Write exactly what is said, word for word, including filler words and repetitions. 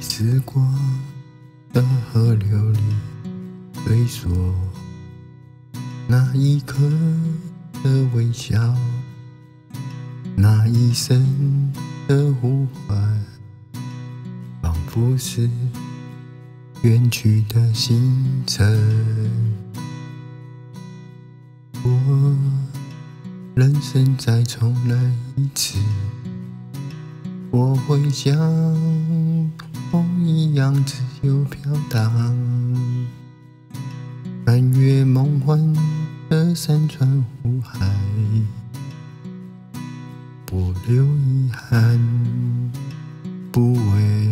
时光的河流里追索那一刻的微笑，那一声的呼唤，仿佛是远去的星辰。我人生再重来一次，我会像风一样自由飘荡，翻越梦幻的山川湖海，不留遗憾，不为